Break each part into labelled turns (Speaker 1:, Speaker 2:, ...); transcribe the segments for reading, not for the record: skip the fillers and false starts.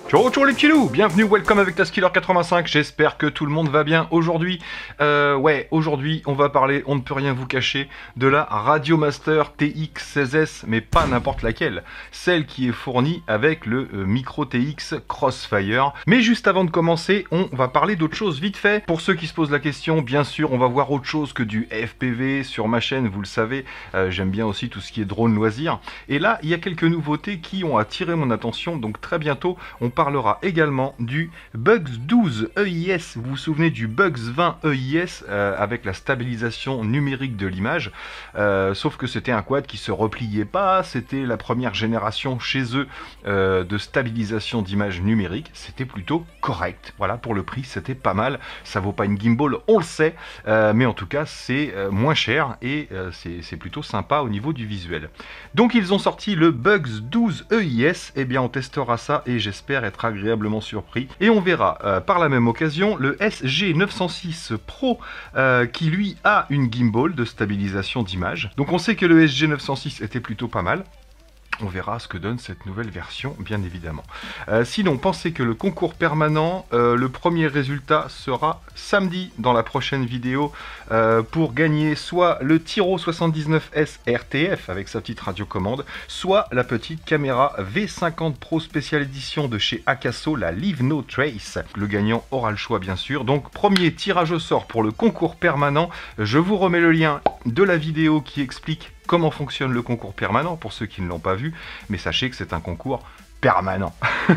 Speaker 1: Ciao ciao les petits loups, bienvenue, welcome avec Taskiller85, j'espère que tout le monde va bien aujourd'hui. Aujourd'hui on va parler, on ne peut rien vous cacher, de la Radiomaster TX16S, mais pas n'importe laquelle, celle qui est fournie avec le micro TX Crossfire. Mais juste avant de commencer, on va parler d'autre chose vite fait. Pour ceux qui se posent la question, bien sûr on va voir autre chose que du FPV sur ma chaîne, vous le savez, j'aime bien aussi tout ce qui est drone loisir. Et là il y a quelques nouveautés qui ont attiré mon attention, donc très bientôt on parlera également du Bugs 12 EIS. Vous vous souvenez du Bugs 20 EIS avec la stabilisation numérique de l'image, sauf que c'était un quad qui se repliait pas, c'était la première génération chez eux de stabilisation d'image numérique, c'était plutôt correct. Voilà, pour le prix c'était pas mal, ça vaut pas une gimbal, on le sait, mais en tout cas c'est moins cher et c'est plutôt sympa au niveau du visuel. Donc ils ont sorti le Bugs 12 EIS, et bien on testera ça et j'espère être agréablement surpris. Et on verra par la même occasion le SG906 Pro qui lui a une gimbal de stabilisation d'image. Donc on sait que le SG906 était plutôt pas mal. On verra ce que donne cette nouvelle version, bien évidemment. Sinon, pensez que le concours permanent, le premier résultat sera samedi dans la prochaine vidéo pour gagner soit le Tiro 79S RTF avec sa petite radiocommande, soit la petite caméra V50 Pro Special Edition de chez Akaso, la Leave No Trace. Le gagnant aura le choix, bien sûr. Donc, premier tirage au sort pour le concours permanent. Je vous remets le lien de la vidéo qui explique comment fonctionne le concours permanent pour ceux qui ne l'ont pas vu, mais sachez que c'est un concours permanent.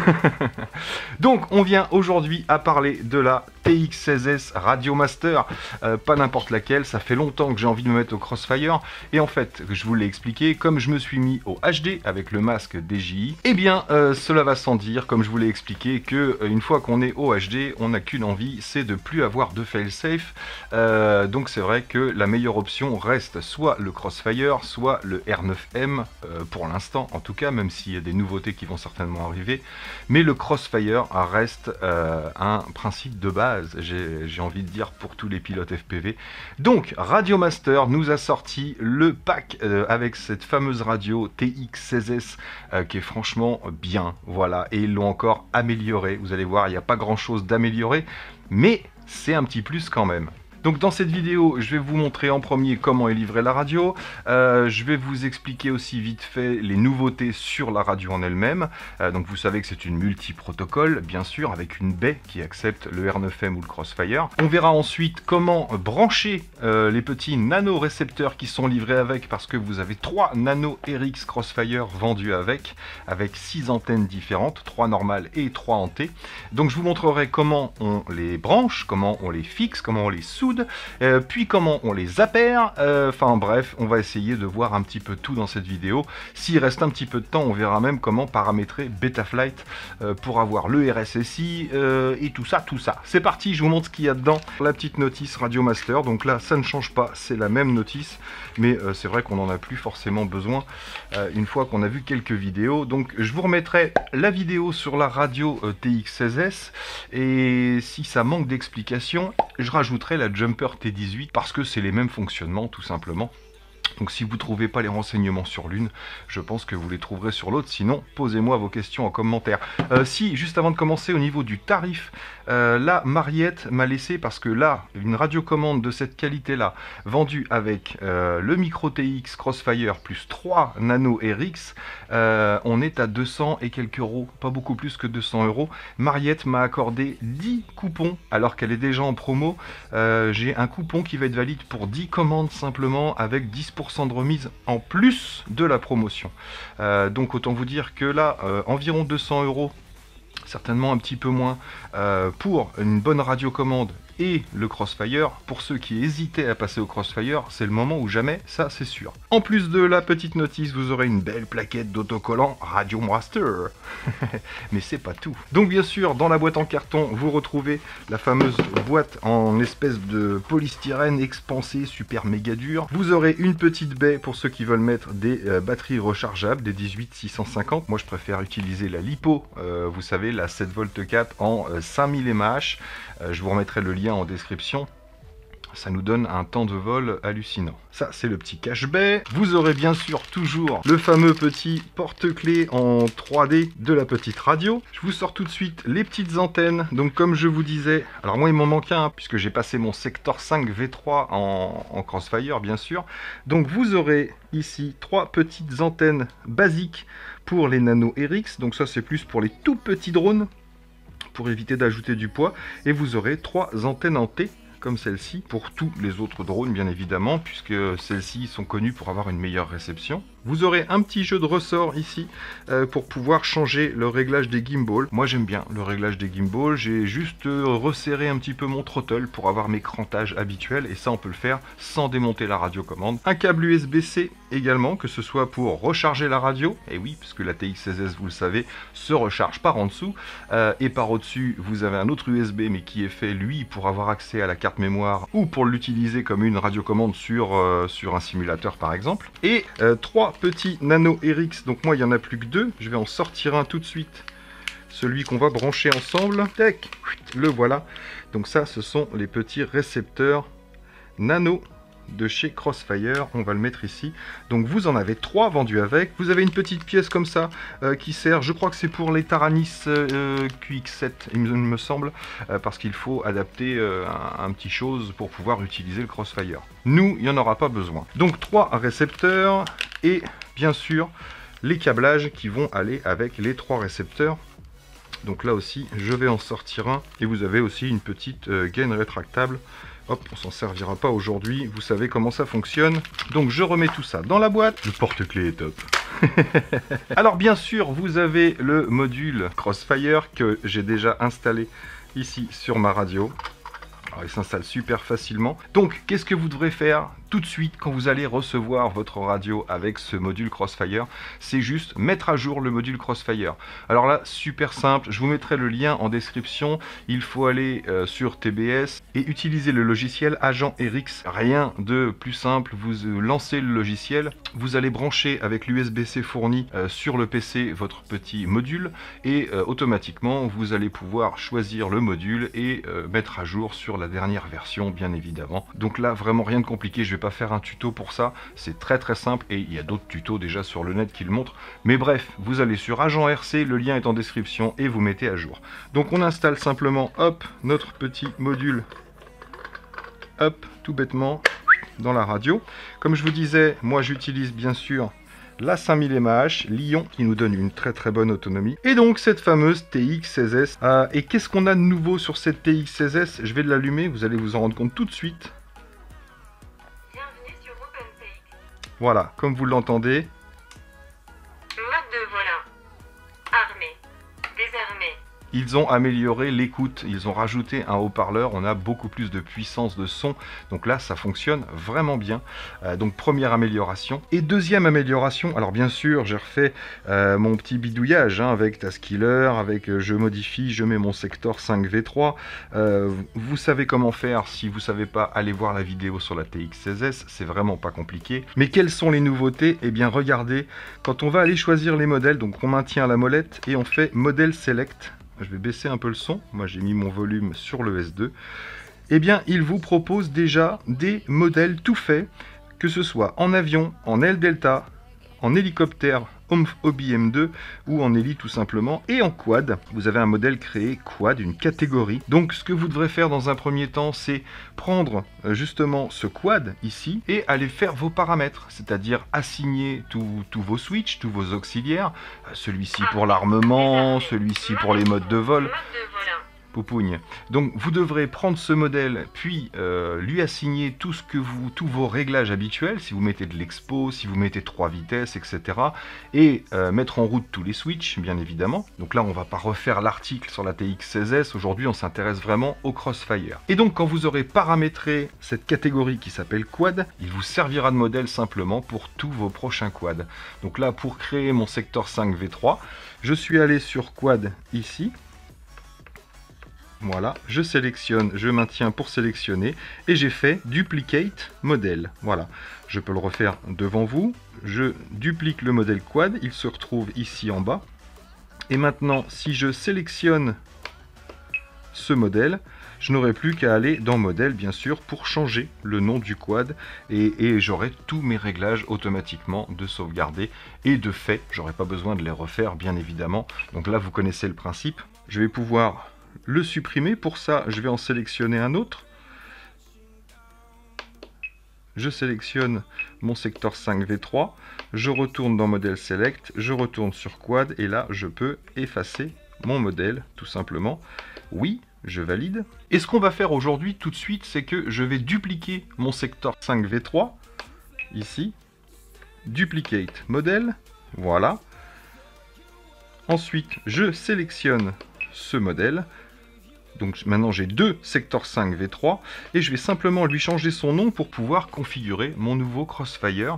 Speaker 1: Donc on vient aujourd'hui à parler de la TX16S Radiomaster, pas n'importe laquelle, ça fait longtemps que j'ai envie de me mettre au Crossfire, et en fait, je vous l'ai expliqué, comme je me suis mis au HD avec le masque DJI, eh bien cela va sans dire, comme je vous l'ai expliqué, que une fois qu'on est au HD, on n'a qu'une envie, c'est de plus avoir de failsafe, donc c'est vrai que la meilleure option reste soit le Crossfire, soit le R9M, pour l'instant en tout cas, même s'il y a des nouveautés qui vont certainement arriver, mais le Crossfire reste un principe de base, j'ai envie de dire, pour tous les pilotes FPV. Donc Radiomaster nous a sorti le pack avec cette fameuse radio TX16S qui est franchement bien, voilà, et ils l'ont encore amélioré. Vous allez voir, il n'y a pas grand chose d'améliorer, mais c'est un petit plus quand même. Donc dans cette vidéo, je vais vous montrer en premier comment est livrée la radio. Je vais vous expliquer aussi vite fait les nouveautés sur la radio en elle-même. Donc vous savez que c'est une multi-protocole, bien sûr, avec une baie qui accepte le R9M ou le Crossfire. On verra ensuite comment brancher les petits nano-récepteurs qui sont livrés avec, parce que vous avez 3 nano RX Crossfire vendus avec 6 antennes différentes, 3 normales et 3 en T. Donc je vous montrerai comment on les branche, comment on les fixe, comment on les soude, puis comment on les appaire, enfin bref, on va essayer de voir un petit peu tout dans cette vidéo. S'il reste un petit peu de temps, on verra même comment paramétrer Betaflight pour avoir le RSSI et tout ça, C'est parti, je vous montre ce qu'il y a dedans. La petite notice Radiomaster, donc là ça ne change pas, c'est la même notice, mais c'est vrai qu'on n'en a plus forcément besoin une fois qu'on a vu quelques vidéos. Donc je vous remettrai la vidéo sur la radio TX16S, et si ça manque d'explications, je rajouterai la Jumper T18 parce que c'est les mêmes fonctionnements tout simplement. Donc si vous ne trouvez pas les renseignements sur l'une, je pense que vous les trouverez sur l'autre. Sinon, posez-moi vos questions en commentaire. Si, juste avant de commencer, au niveau du tarif, là, Mariette m'a laissé, parce que là, une radiocommande de cette qualité-là, vendue avec le micro TX Crossfire plus 3 nano RX, on est à 200 et quelques euros, pas beaucoup plus que 200 euros. Mariette m'a accordé 10 coupons, alors qu'elle est déjà en promo. J'ai un coupon qui va être valide pour 10 commandes simplement, avec 10% de remise en plus de la promotion. Donc autant vous dire que là, environ 200 euros, certainement un petit peu moins, pour une bonne radiocommande et le Crossfire. Pour ceux qui hésitaient à passer au Crossfire, c'est le moment ou jamais, ça c'est sûr. En plus de la petite notice, vous aurez une belle plaquette d'autocollant Radiomaster. Mais c'est pas tout. Donc bien sûr, dans la boîte en carton, vous retrouvez la fameuse boîte en espèce de polystyrène expansé, super méga dur. Vous aurez une petite baie pour ceux qui veulent mettre des batteries rechargeables, des 18650. Moi je préfère utiliser la LiPo, vous savez, la 7 volt cap en 5000 mAh. Je vous remettrai le lien en description. Ça nous donne un temps de vol hallucinant. Ça, c'est le petit cache-baie. Vous aurez bien sûr toujours le fameux petit porte-clés en 3D de la petite radio. Je vous sors tout de suite les petites antennes. Donc comme je vous disais, alors moi il m'en manque un, puisque j'ai passé mon secteur 5 V3 en Crossfire, bien sûr. Donc vous aurez ici 3 petites antennes basiques pour les Nano RX. Donc ça, c'est plus pour les tout petits drones, pour éviter d'ajouter du poids. Et vous aurez 3 antennes en T, comme celle-ci, pour tous les autres drones bien évidemment, puisque celles-ci sont connues pour avoir une meilleure réception. Vous aurez un petit jeu de ressort ici pour pouvoir changer le réglage des gimbals. Moi j'aime bien le réglage des gimbals, j'ai juste resserré un petit peu mon throttle pour avoir mes crantages habituels, et ça on peut le faire sans démonter la radiocommande. Un câble USB-C également, que ce soit pour recharger la radio, et oui, puisque la TX16S, vous le savez, se recharge par en dessous, et par au-dessus vous avez un autre USB, mais qui est fait lui pour avoir accès à la carte mémoire, ou pour l'utiliser comme une radiocommande sur un simulateur par exemple. Et 3 petits Nano RX, donc moi il n'y en a plus que 2, je vais en sortir un tout de suite, celui qu'on va brancher ensemble, tac, le voilà. Donc ça, ce sont les petits récepteurs Nano de chez Crossfire, on va le mettre ici. Donc vous en avez 3 vendus avec. Vous avez une petite pièce comme ça qui sert, je crois que c'est pour les Taranis QX7 il me semble, parce qu'il faut adapter un petit chose pour pouvoir utiliser le Crossfire. Nous, il n'y en aura pas besoin. Donc 3 récepteurs et bien sûr les câblages qui vont aller avec les 3 récepteurs. Donc là aussi, je vais en sortir un. Et vous avez aussi une petite gaine rétractable. Hop, on s'en servira pas aujourd'hui, vous savez comment ça fonctionne. Donc je remets tout ça dans la boîte. Le porte-clés est top. Alors bien sûr, vous avez le module Crossfire que j'ai déjà installé ici sur ma radio. Alors, il s'installe super facilement. Donc qu'est-ce que vous devrez faire tout de suite quand vous allez recevoir votre radio avec ce module Crossfire? C'est juste mettre à jour le module Crossfire. Alors là, super simple, je vous mettrai le lien en description. Il faut aller sur TBS et utiliser le logiciel Agent RX. Rien de plus simple, vous lancez le logiciel, vous allez brancher avec l'USB-C fourni sur le PC votre petit module, et automatiquement vous allez pouvoir choisir le module et mettre à jour sur la dernière version, bien évidemment. Donc là, vraiment rien de compliqué, je vais pas faire un tuto pour ça, c'est très simple, et il y a d'autres tutos déjà sur le net qui le montrent. Mais bref, vous allez sur Agent RC, le lien est en description, et vous mettez à jour. Donc on installe simplement, hop, notre petit module, hop, tout bêtement, dans la radio. Comme je vous disais, moi j'utilise bien sûr la 5000 mAh Lyon, qui nous donne une très bonne autonomie. Et donc cette fameuse TX16S. Et qu'est-ce qu'on a de nouveau sur cette TX16S? Je vais l'allumer, vous allez vous en rendre compte tout de suite.
Speaker 2: Bienvenue sur OpenTX.
Speaker 1: Voilà, comme vous l'entendez.
Speaker 2: Mode de volant. Armé. Désarmé.
Speaker 1: Ils ont amélioré l'écoute, ils ont rajouté un haut-parleur, on a beaucoup plus de puissance de son, donc là ça fonctionne vraiment bien. Donc première amélioration. Et deuxième amélioration, alors bien sûr j'ai refait mon petit bidouillage avec Taskiller, avec je modifie, je mets mon secteur 5 V3. Vous savez comment faire, si vous savez pas, allez voir la vidéo sur la TX16S, c'est vraiment pas compliqué. Mais quelles sont les nouveautés? Eh bien regardez, quand on va aller choisir les modèles, donc on maintient la molette et on fait modèle select. Je vais baisser un peu le son, moi j'ai mis mon volume sur le S2. Eh bien, il vous propose déjà des modèles tout faits, que ce soit en avion, en aile delta, en hélicoptère Hobby M2 ou en héli tout simplement, et en quad. Vous avez un modèle créé quad, une catégorie. Donc ce que vous devrez faire dans un premier temps, c'est prendre justement ce quad ici et aller faire vos paramètres, c'est-à-dire assigner tous vos switches, tous vos auxiliaires, celui-ci pour l'armement, celui-ci pour les modes de vol. Poupougne. Donc vous devrez prendre ce modèle, puis lui assigner tous vos réglages habituels, si vous mettez de l'expo, si vous mettez 3 vitesses, etc. Et mettre en route tous les switches, bien évidemment. Donc là, on va pas refaire l'article sur la TX16S, aujourd'hui on s'intéresse vraiment au Crossfire. Et donc quand vous aurez paramétré cette catégorie qui s'appelle quad, il vous servira de modèle simplement pour tous vos prochains quads. Donc là, pour créer mon secteur 5 V3, je suis allé sur quad ici. Voilà, je sélectionne, je maintiens pour sélectionner, et j'ai fait duplicate modèle. Voilà, je peux le refaire devant vous. Je duplique le modèle quad, il se retrouve ici en bas. Et maintenant, si je sélectionne ce modèle, je n'aurai plus qu'à aller dans modèle bien sûr pour changer le nom du quad et j'aurai tous mes réglages automatiquement de sauvegarder et de fait, j'aurai pas besoin de les refaire bien évidemment. Donc là vous connaissez le principe. Je vais pouvoir le supprimer. Pour ça, je vais en sélectionner un autre. Je sélectionne mon secteur 5V3, je retourne dans modèle select, je retourne sur quad et là je peux effacer mon modèle tout simplement. Oui, je valide. Et ce qu'on va faire aujourd'hui tout de suite, c'est que je vais dupliquer mon secteur 5V3 ici, duplicate modèle, voilà. Ensuite, je sélectionne ce modèle. Donc maintenant j'ai deux secteurs 5 V3 et je vais simplement lui changer son nom pour pouvoir configurer mon nouveau Crossfire.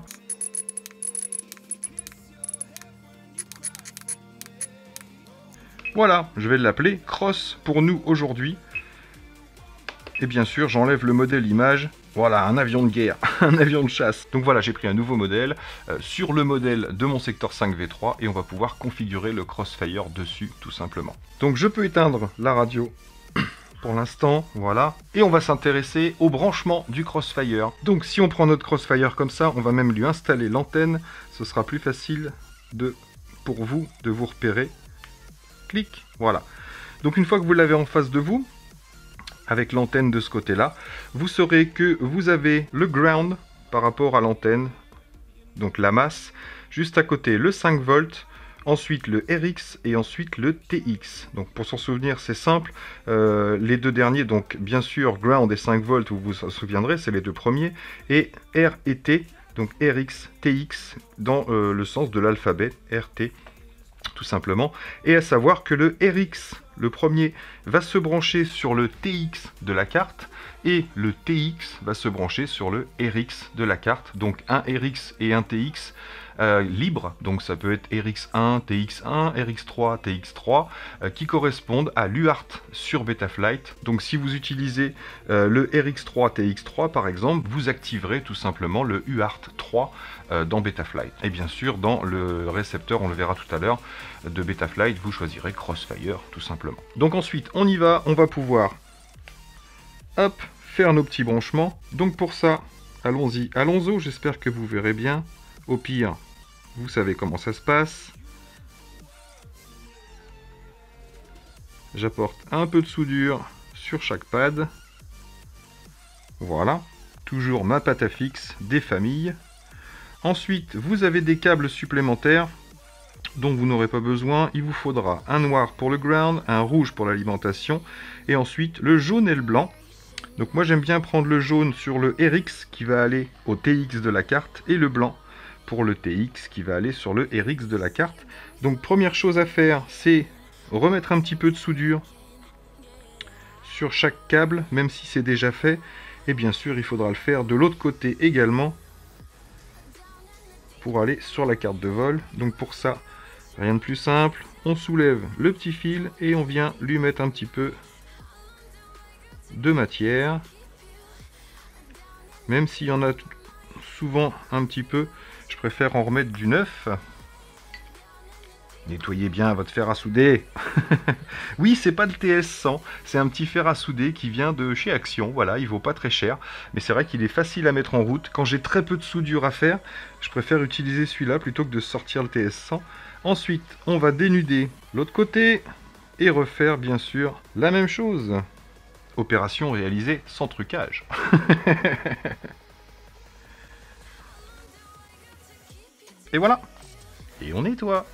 Speaker 1: Voilà, je vais l'appeler Cross pour nous aujourd'hui. Et bien sûr j'enlève le modèle image. Voilà, un avion de guerre, un avion de chasse. Donc voilà, j'ai pris un nouveau modèle sur le modèle de mon secteur 5 V3 et on va pouvoir configurer le Crossfire dessus tout simplement. Donc je peux éteindre la radio pour l'instant, voilà. Et on va s'intéresser au branchement du Crossfire. Donc si on prend notre Crossfire comme ça, on va même lui installer l'antenne. Ce sera plus facile pour vous de vous repérer. Clic, voilà. Donc une fois que vous l'avez en face de vous, avec l'antenne de ce côté-là, vous saurez que vous avez le ground par rapport à l'antenne, donc la masse, juste à côté le 5 volts, ensuite le RX et ensuite le TX. Donc pour s'en souvenir, c'est simple. Les deux derniers, donc bien sûr ground et 5 volts, vous vous en souviendrez, c'est les deux premiers. Et R et T, donc RX, TX, dans le sens de l'alphabet, RT, tout simplement. Et à savoir que le RX, le premier, va se brancher sur le TX de la carte. Et le TX va se brancher sur le RX de la carte. Donc un RX et un TX libre, donc ça peut être RX1, TX1, RX3, TX3, qui correspondent à l'UART sur Betaflight. Donc si vous utilisez le RX3, TX3 par exemple, vous activerez tout simplement le UART 3 dans Betaflight. Et bien sûr, dans le récepteur, on le verra tout à l'heure, de Betaflight, vous choisirez Crossfire tout simplement. Donc ensuite, on y va, on va pouvoir hop, faire nos petits branchements. Donc pour ça, allons-y, allons-y, j'espère que vous verrez bien. Au pire, vous savez comment ça se passe. J'apporte un peu de soudure sur chaque pad. Voilà, toujours ma pâte à fixe des familles. Ensuite, vous avez des câbles supplémentaires dont vous n'aurez pas besoin. Il vous faudra un noir pour le ground, un rouge pour l'alimentation et ensuite le jaune et le blanc. Donc moi j'aime bien prendre le jaune sur le RX qui va aller au TX de la carte et le blanc pour le TX qui va aller sur le RX de la carte. Donc première chose à faire, c'est remettre un petit peu de soudure sur chaque câble, même si c'est déjà fait. Et bien sûr, il faudra le faire de l'autre côté également pour aller sur la carte de vol. Donc pour ça, rien de plus simple, on soulève le petit fil et on vient lui mettre un petit peu de matière. Même s'il y en a souvent un petit peu, je préfère en remettre du neuf. Nettoyez bien votre fer à souder. Oui, c'est pas le TS100, c'est un petit fer à souder qui vient de chez Action. Voilà, il vaut pas très cher, mais c'est vrai qu'il est facile à mettre en route. Quand j'ai très peu de soudure à faire, je préfère utiliser celui-là plutôt que de sortir le TS100. Ensuite, on va dénuder l'autre côté et refaire bien sûr la même chose. Opération réalisée sans trucage. Et voilà. Et on nettoie.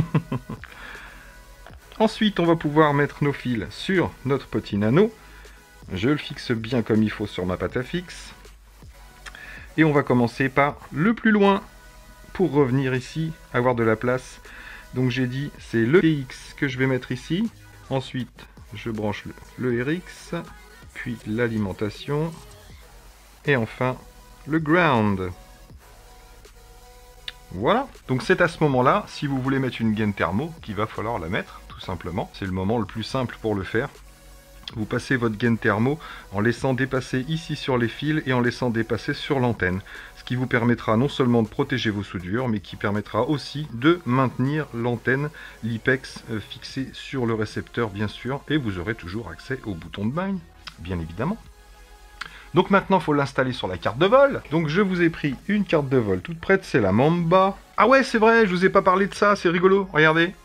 Speaker 1: Ensuite, on va pouvoir mettre nos fils sur notre petit nano. Je le fixe bien comme il faut sur ma pâte à fixe. Et on va commencer par le plus loin pour revenir ici, avoir de la place. Donc j'ai dit, c'est le TX que je vais mettre ici. Ensuite, je branche le RX, puis l'alimentation. Et enfin, le ground. Voilà, donc c'est à ce moment-là, si vous voulez mettre une gaine thermo, qu'il va falloir la mettre, tout simplement. C'est le moment le plus simple pour le faire. Vous passez votre gaine thermo en laissant dépasser ici sur les fils et en laissant dépasser sur l'antenne. Ce qui vous permettra non seulement de protéger vos soudures, mais qui permettra aussi de maintenir l'antenne, l'IPEX fixée sur le récepteur bien sûr, et vous aurez toujours accès au bouton de bagne. bien évidemment. Donc maintenant, il faut l'installer sur la carte de vol. Donc je vous ai pris une carte de vol toute prête, c'est la Mamba. Ah ouais, c'est vrai, je vous ai pas parlé de ça, c'est rigolo, regardez.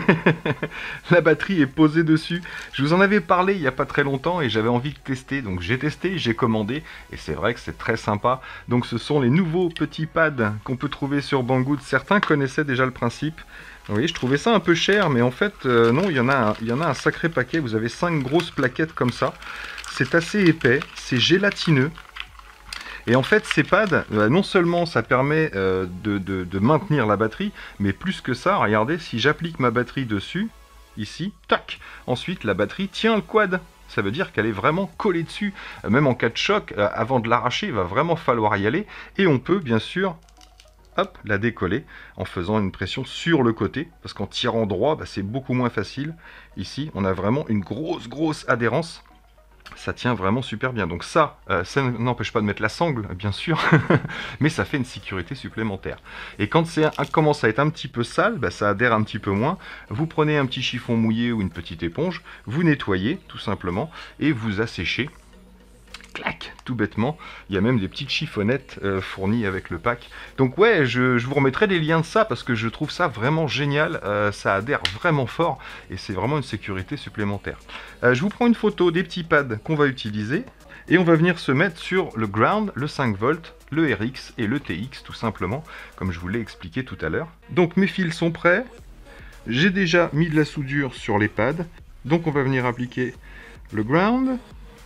Speaker 1: La batterie est posée dessus. Je vous en avais parlé il n'y a pas très longtemps et j'avais envie de tester. Donc j'ai testé, j'ai commandé et c'est vrai que c'est très sympa. Donc ce sont les nouveaux petits pads qu'on peut trouver sur Banggood. Certains connaissaient déjà le principe. Vous voyez, je trouvais ça un peu cher, mais en fait, non, il y en a un sacré paquet. Vous avez 5 grosses plaquettes comme ça. C'est assez épais, c'est gélatineux. Et en fait, ces pads, non seulement ça permet de maintenir la batterie, mais plus que ça, regardez, si j'applique ma batterie dessus, ici, tac, ensuite la batterie tient le quad. Ça veut dire qu'elle est vraiment collée dessus. Même en cas de choc, avant de l'arracher, il va vraiment falloir y aller. Et on peut, bien sûr, hop, la décoller en faisant une pression sur le côté. Parce qu'en tirant droit, bah, c'est beaucoup moins facile. Ici, on a vraiment une grosse adhérence. Ça tient vraiment super bien. Donc ça n'empêche pas de mettre la sangle, bien sûr, mais ça fait une sécurité supplémentaire. Et quand ça commence à être un petit peu sale, bah, ça adhère un petit peu moins. Vous prenez un petit chiffon mouillé ou une petite éponge, vous nettoyez tout simplement et vous asséchez. Clac, tout bêtement. Il y a même des petites chiffonnettes fournies avec le pack. Donc ouais, je vous remettrai des liens de ça parce que je trouve ça vraiment génial. Ça adhère vraiment fort et c'est vraiment une sécurité supplémentaire. Je vous prends une photo des petits pads qu'on va utiliser et on va venir se mettre sur le ground, le 5 volts, le RX et le TX tout simplement, comme je vous l'ai expliqué tout à l'heure. Donc mes fils sont prêts. J'ai déjà mis de la soudure sur les pads. Donc on va venir appliquer le ground.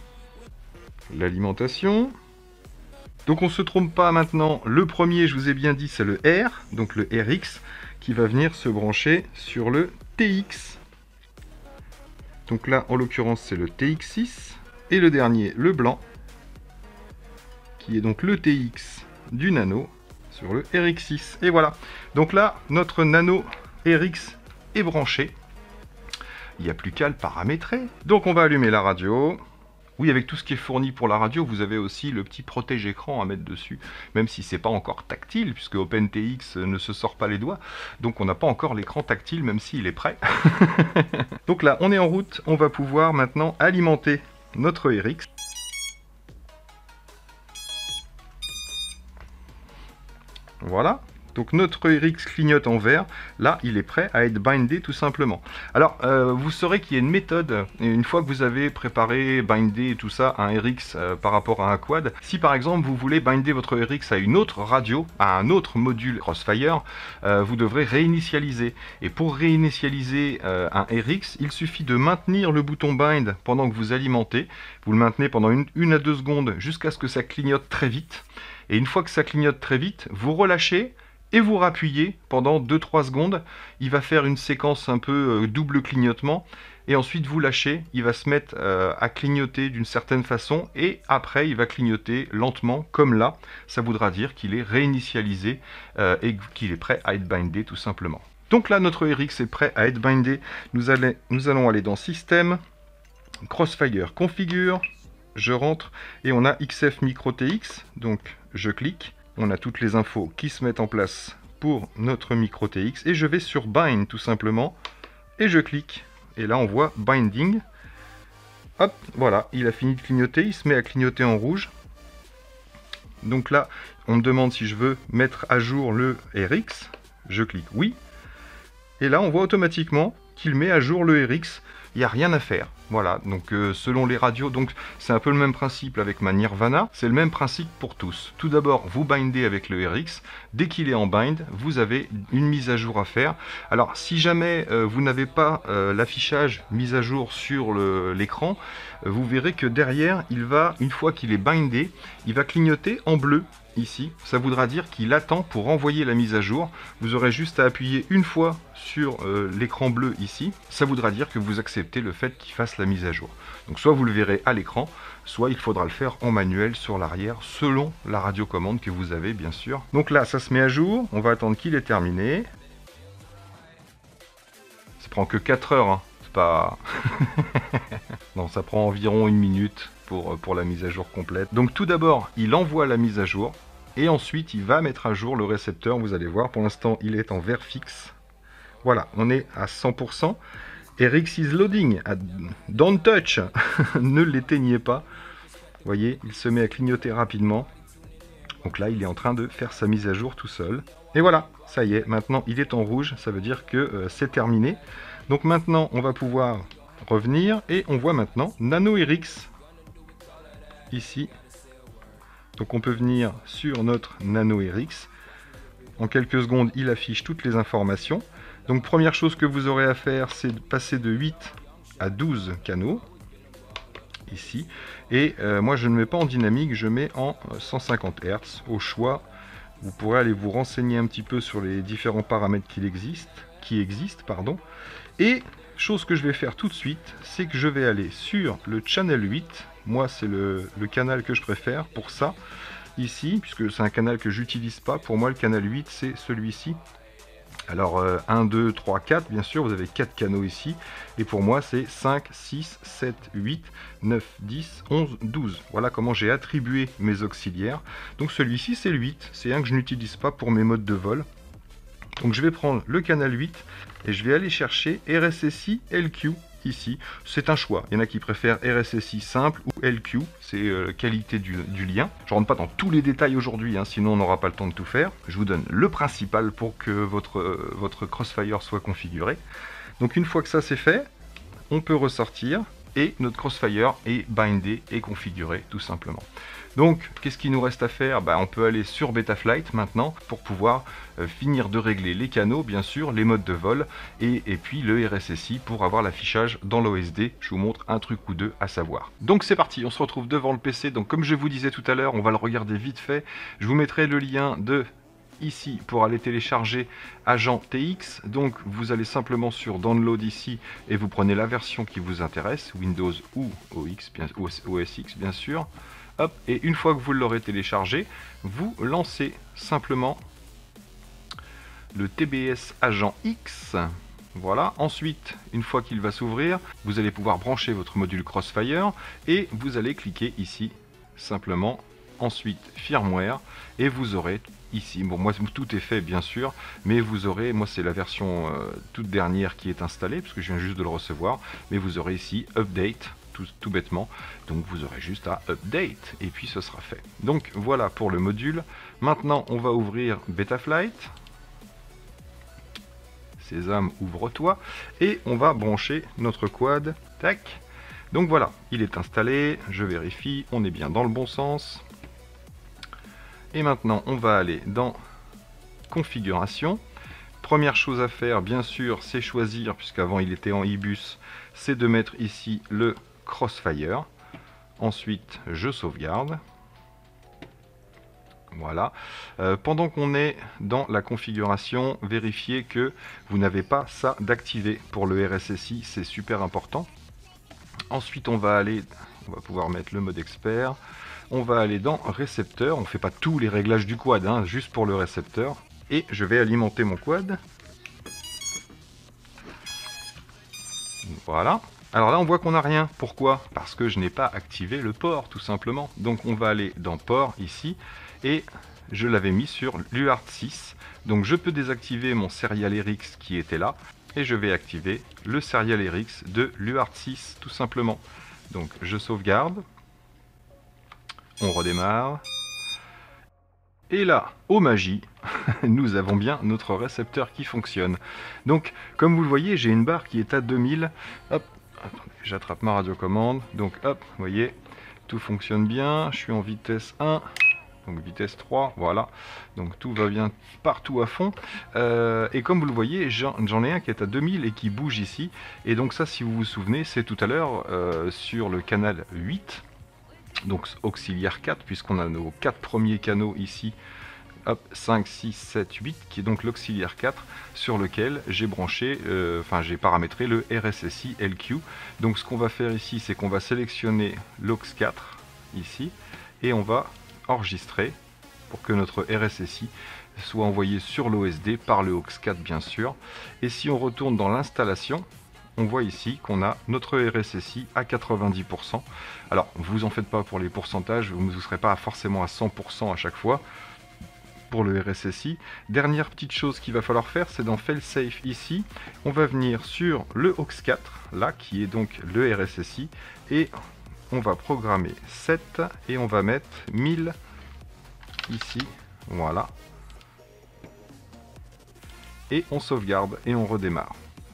Speaker 1: L'alimentation. Donc on se trompe pas maintenant, le premier je vous ai bien dit c'est le R, donc le RX qui va venir se brancher sur le TX. Donc là en l'occurrence c'est le TX6 et le dernier le blanc qui est donc le TX du Nano sur le RX6 et voilà. Donc là notre Nano RX est branché, il n'y a plus qu'à le paramétrer. Donc on va allumer la radio. Oui, avec tout ce qui est fourni pour la radio, vous avez aussi le petit protège-écran à mettre dessus, même si c'est pas encore tactile, puisque OpenTX ne se sort pas les doigts, donc on n'a pas encore l'écran tactile, même s'il est prêt. Donc là, on est en route, on va pouvoir maintenant alimenter notre RX. Voilà. Donc notre RX clignote en vert, là il est prêt à être bindé tout simplement. Alors vous saurez qu'il y a une méthode, et une fois que vous avez préparé, bindé tout ça, un RX par rapport à un quad, si par exemple vous voulez binder votre RX à une autre radio, à un autre module Crossfire, vous devrez réinitialiser. Et pour réinitialiser un RX, il suffit de maintenir le bouton bind pendant que vous alimentez, vous le maintenez pendant une à 2 secondes jusqu'à ce que ça clignote très vite. Et une fois que ça clignote très vite, vous relâchez, et vous rappuyez pendant 2-3 secondes, il va faire une séquence un peu double clignotement, et ensuite vous lâchez, il va se mettre à clignoter d'une certaine façon, et après il va clignoter lentement, comme là, ça voudra dire qu'il est réinitialisé et qu'il est prêt à être bindé tout simplement. Donc là notre RX est prêt à être bindé, nous allons aller dans Système, Crossfire Configure, je rentre, et on a XF Micro TX, donc je clique. On a toutes les infos qui se mettent en place pour notre micro TX. Et je vais sur Bind tout simplement. Et je clique. Et là on voit Binding. Hop, voilà, il a fini de clignoter. Il se met à clignoter en rouge. Donc là, on me demande si je veux mettre à jour le RX. Je clique oui. Et là on voit automatiquement qu'il met à jour le RX. Il n'y a rien à faire. Voilà, donc selon les radios, donc c'est un peu le même principe avec ma Nirvana, c'est le même principe pour tous. Tout d'abord, vous bindez avec le RX, dès qu'il est en bind, vous avez une mise à jour à faire. Alors, si jamais vous n'avez pas l'affichage mise à jour sur l'écran, vous verrez que derrière, il va, une fois qu'il est bindé, il va clignoter en bleu. Ici, ça voudra dire qu'il attend pour envoyer la mise à jour. Vous aurez juste à appuyer une fois sur l'écran bleu ici. Ça voudra dire que vous acceptez le fait qu'il fasse la mise à jour. Donc soit vous le verrez à l'écran, soit il faudra le faire en manuel sur l'arrière, selon la radiocommande que vous avez bien sûr. Donc là, ça se met à jour. On va attendre qu'il ait terminé. Ça prend que 4 heures, hein. C'est pas... Non, ça prend environ 1 minute pour la mise à jour complète. Donc tout d'abord, il envoie la mise à jour. Et ensuite, il va mettre à jour le récepteur. Vous allez voir, pour l'instant, il est en vert fixe. Voilà, on est à 100%. RX is loading. Don't touch. Ne l'éteignez pas. Vous voyez, il se met à clignoter rapidement. Donc là, il est en train de faire sa mise à jour tout seul. Et voilà, ça y est, maintenant il est en rouge, ça veut dire que c'est terminé. Donc maintenant, on va pouvoir revenir et on voit maintenant Nano RX ici. Donc on peut venir sur notre Nano RX. En quelques secondes, il affiche toutes les informations. Donc première chose que vous aurez à faire, c'est de passer de 8 à 12 canaux. Ici. Et moi je ne mets pas en dynamique, je mets en 150 Hz au choix. Vous pourrez aller vous renseigner un petit peu sur les différents paramètres qui existent. Et chose que je vais faire tout de suite, c'est que je vais aller sur le channel 8. Moi c'est le canal que je préfère pour ça, ici, puisque c'est un canal que j'utilise pas. Pour moi le canal 8 c'est celui-ci. Alors 1, 2, 3, 4, bien sûr, vous avez 4 canaux ici. Et pour moi, c'est 5, 6, 7, 8, 9, 10, 11, 12. Voilà comment j'ai attribué mes auxiliaires. Donc celui-ci, c'est le 8. C'est un que je n'utilise pas pour mes modes de vol. Donc je vais prendre le canal 8 et je vais aller chercher RSSI LQ ici. C'est un choix. Il y en a qui préfèrent RSSI simple ou LQ. C'est qualité du lien. Je ne rentre pas dans tous les détails aujourd'hui, hein, sinon on n'aura pas le temps de tout faire. Je vous donne le principal pour que votre Crossfire soit configuré. Donc une fois que ça c'est fait, on peut ressortir et notre Crossfire est bindé et configuré tout simplement. Donc, qu'est-ce qu'il nous reste à faire? On peut aller sur Betaflight maintenant pour pouvoir finir de régler les canaux, bien sûr, les modes de vol et puis le RSSI pour avoir l'affichage dans l'OSD. Je vous montre un truc ou deux à savoir. Donc c'est parti, on se retrouve devant le PC. Donc comme je vous disais tout à l'heure, on va le regarder vite fait. Je vous mettrai le lien de ici pour aller télécharger Agent TX. Donc vous allez simplement sur Download ici et vous prenez la version qui vous intéresse, Windows ou OS X bien sûr. Hop, et une fois que vous l'aurez téléchargé, vous lancez simplement le TBS Agent X. Voilà, ensuite, une fois qu'il va s'ouvrir, vous allez pouvoir brancher votre module Crossfire et vous allez cliquer ici, simplement, ensuite Firmware, et vous aurez ici, bon moi tout est fait bien sûr, mais vous aurez, moi c'est la version toute dernière qui est installée, parce que je viens juste de le recevoir, mais vous aurez ici Update, tout bêtement, donc vous aurez juste à update et puis ce sera fait. Donc voilà pour le module. Maintenant on va ouvrir Betaflight. Sésame, ouvre-toi, et on va brancher notre quad. Tac. Donc voilà, il est installé, je vérifie, on est bien dans le bon sens. Et maintenant on va aller dans configuration. Première chose à faire bien sûr, c'est choisir, puisqu'avant il était en IBUS, c'est de mettre ici le Crossfire. Ensuite je sauvegarde. Voilà. Pendant qu'on est dans la configuration, vérifiez que vous n'avez pas ça d'activé pour le RSSI, c'est super important. Ensuite on va pouvoir mettre le mode expert. On va aller dans récepteur, on ne fait pas tous les réglages du quad, hein, juste pour le récepteur. Et je vais alimenter mon quad. Voilà. Alors là on voit qu'on n'a rien. Pourquoi? Parce que je n'ai pas activé le port tout simplement. Donc on va aller dans port ici et je l'avais mis sur l'UART 6. Donc je peux désactiver mon Serial RX qui était là et je vais activer le Serial RX de l'UART 6 tout simplement. Donc je sauvegarde. On redémarre. Et là, oh magie, nous avons bien notre récepteur qui fonctionne. Donc, comme vous le voyez, j'ai une barre qui est à 2000. Hop, attendez, j'attrape ma radiocommande. Donc, hop, vous voyez, tout fonctionne bien. Je suis en vitesse 1, donc vitesse 3, voilà. Donc, tout va bien partout à fond. Et comme vous le voyez, j'en ai un qui est à 2000 et qui bouge ici. Et donc ça, si vous vous souvenez, c'est tout à l'heure sur le canal 8. Donc auxiliaire 4, puisqu'on a nos 4 premiers canaux ici, hop, 5, 6, 7, 8, qui est donc l'auxiliaire 4, sur lequel j'ai branché, j'ai paramétré le RSSI LQ. Donc ce qu'on va faire ici, c'est qu'on va sélectionner l'aux 4, ici, et on va enregistrer pour que notre RSSI soit envoyé sur l'OSD par le aux 4 bien sûr. Et si on retourne dans l'installation, on voit ici qu'on a notre RSSI à 90%. Alors, vous en faites pas pour les pourcentages, vous ne serez pas forcément à 100% à chaque fois. pour le RSSI. Dernière petite chose qu'il va falloir faire, c'est dans Failsafe ici, on va venir sur le aux4, là, qui est donc le RSSI, et on va programmer 7, et on va mettre 1000 ici, voilà. Et on sauvegarde, et on redémarre.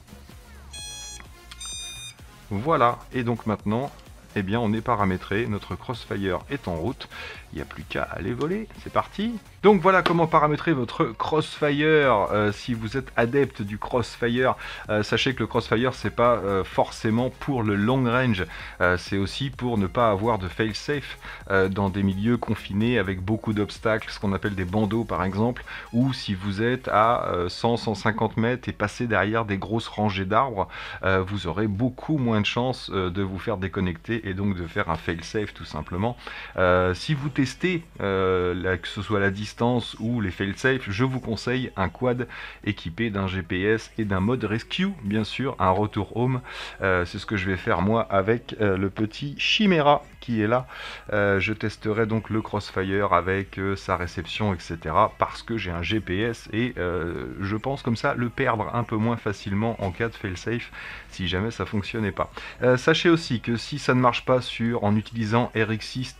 Speaker 1: Voilà, et donc maintenant, eh bien, on est paramétré, notre Crossfire est en route, il n'y a plus qu'à aller voler, c'est parti. Donc voilà comment paramétrer votre Crossfire. Si vous êtes adepte du Crossfire, sachez que le Crossfire c'est pas forcément pour le long range, c'est aussi pour ne pas avoir de fail-safe dans des milieux confinés avec beaucoup d'obstacles, ce qu'on appelle des bandeaux par exemple, ou si vous êtes à 100-150 mètres et passez derrière des grosses rangées d'arbres, vous aurez beaucoup moins de chances de vous faire déconnecter et donc de faire un fail-safe tout simplement. Si vous testez, que ce soit la distance ou les fail-safe, je vous conseille un quad équipé d'un GPS et d'un mode rescue, bien sûr, un retour home. C'est ce que je vais faire moi avec le petit Chimera qui est là. Je testerai donc le Crossfire avec sa réception, etc. parce que j'ai un GPS et je pense comme ça le perdre un peu moins facilement en cas de fail-safe si jamais ça fonctionnait pas. Sachez aussi que si ça ne marche pas en utilisant RX6,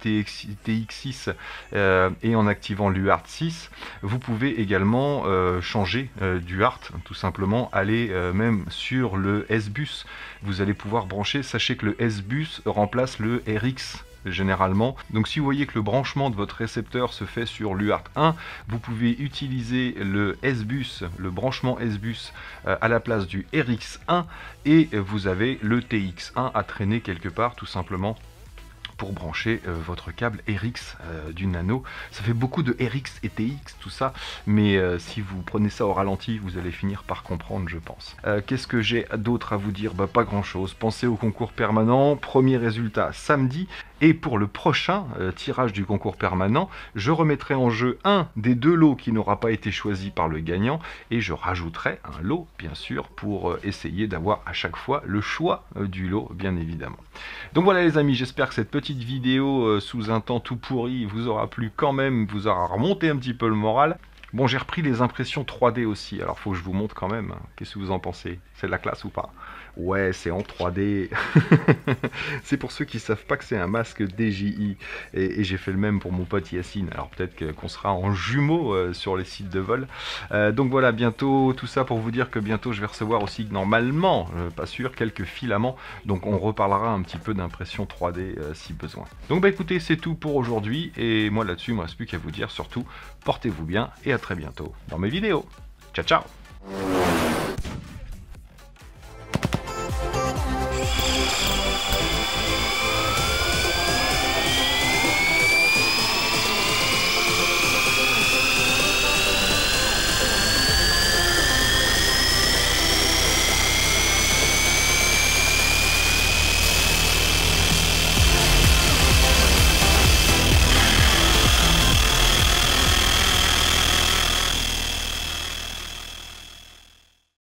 Speaker 1: TX6 et en activant l'UART 6, vous pouvez également changer d'UART, tout simplement aller même sur le S-Bus. Vous allez pouvoir brancher, sachez que le S-Bus remplace le RX généralement. Donc si vous voyez que le branchement de votre récepteur se fait sur l'UART 1, vous pouvez utiliser le S-Bus, le branchement S-Bus à la place du RX1 et vous avez le TX1 à traîner quelque part tout simplement pour brancher votre câble RX du Nano. Ça fait beaucoup de RX et TX tout ça, mais si vous prenez ça au ralenti, vous allez finir par comprendre, je pense. Qu'est-ce que j'ai d'autre à vous dire? Bah, pas grand chose. Pensez au concours permanent, premier résultat samedi, et pour le prochain tirage du concours permanent, je remettrai en jeu un des deux lots qui n'aura pas été choisi par le gagnant, et je rajouterai un lot, bien sûr, pour essayer d'avoir à chaque fois le choix du lot, bien évidemment. Donc voilà les amis, j'espère que cette petite vidéo sous un temps tout pourri vous aura plu quand même, vous aura remonté un petit peu le moral. Bon, j'ai repris les impressions 3D aussi, alors faut que je vous montre quand même. Qu'est-ce que vous en pensez? C'est de la classe ou pas? Ouais, c'est en 3D. C'est pour ceux qui savent pas que c'est un masque DJI. Et j'ai fait le même pour mon pote Yacine. Alors peut-être qu'on sera en jumeaux sur les sites de vol. Donc voilà, bientôt, tout ça pour vous dire que bientôt je vais recevoir aussi, normalement, pas sûr, quelques filaments. Donc on reparlera un petit peu d'impression 3D si besoin. Donc bah écoutez, c'est tout pour aujourd'hui. Et moi là-dessus, il ne me reste plus qu'à vous dire surtout, portez-vous bien et à très bientôt dans mes vidéos. Ciao, ciao!